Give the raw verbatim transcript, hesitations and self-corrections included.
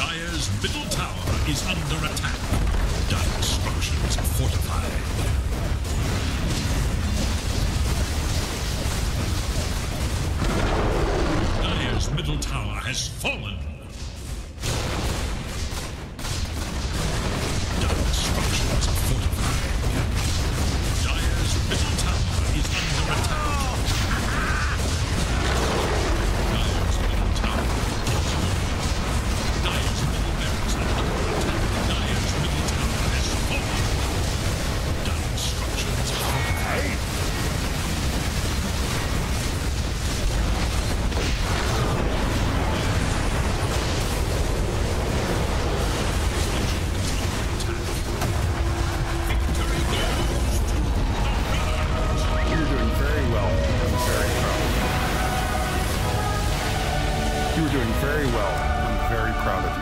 Dire's middle tower is under attack. Dire structures are fortified. Dire's middle tower has fallen. Dire structures are fortified. Dire's middle tower is under attack. Dire's middle tower is under Dire's middle barracks are under attack. Dire's middle tower has fallen. Dire structures are fortified. You were doing very well. I'm very proud of you.